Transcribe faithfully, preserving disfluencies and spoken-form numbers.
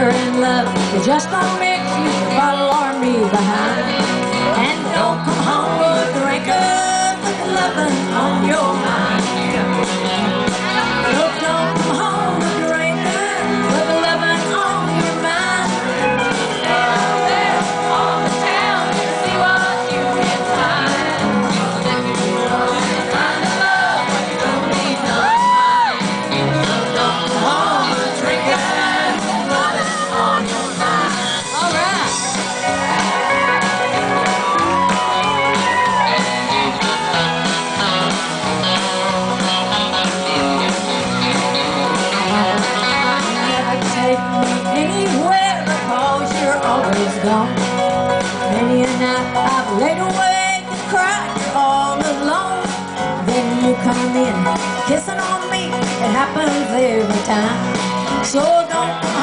you're in love, you just don't mix you a bottle or me behind. And don't come home a drinker with loving on your mind. Look, don't come home a drinker with loving on your mind. Out there on the town, see what you can find. Find the love when you don't need none. So don't come home a drinker with loving on your mind. All right. Take me anywhere because you're always gone. Many a night I've laid awake and cried all alone. Then you come in, kissing on me, it happens every time. So don't